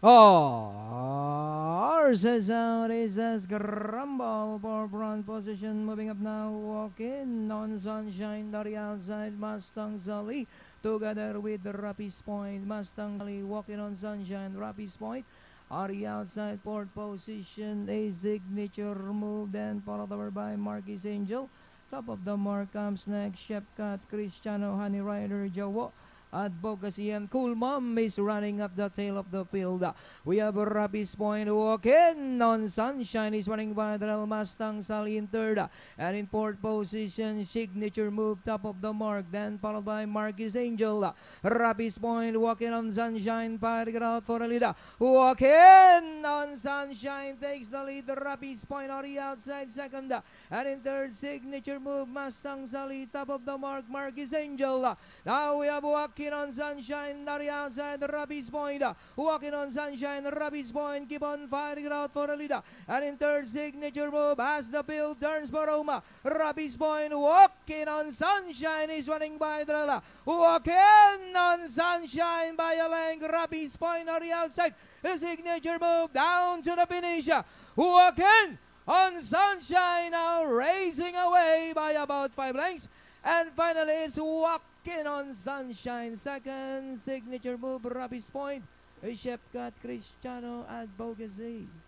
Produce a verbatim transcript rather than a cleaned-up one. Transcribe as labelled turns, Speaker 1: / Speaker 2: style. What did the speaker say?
Speaker 1: Oh, says out is as Grumble for front position, moving up now, walking on Sunshine, the outside, Mustang Zali, together with the Rapis Point, Mustang Zali walking on Sunshine, Rapis Point, on the outside, fourth position, a signature move, then followed over by Marquis Angel, top of the mark comes next, Shepcat, Cristiano, Honey Rider, Jawo, Advocacy, and Cool Mom is running up the tail of the field. We have Rapis Point walking on Sunshine is running by the Mustang Sally in third, and in fourth position Signature Move top of the mark, then followed by Marquis Angel. Rapis Point walking on Sunshine, fighting it out for the lead. Walking on Sunshine takes the lead. Rapis Point on the outside second, and in third Signature Move Mustang Sally top of the mark, Marquis Angel. Now we have walking on Sunshine, on the outside, Rapis Point. Walking on Sunshine, Rapis Point, keep on fighting it out for the leader. And in third, Signature Move as the field turns for Roma. Rapis Point walking on Sunshine is running by Drella. Walking on Sunshine by a length, Rapis Point on the outside. The Signature Move down to the finish. Walking on Sunshine now racing away by about five lengths. And finally, it's walking on Sunshine. Second, Signature Move, Rapis Point. Shepcat, Cristiano Advocacy.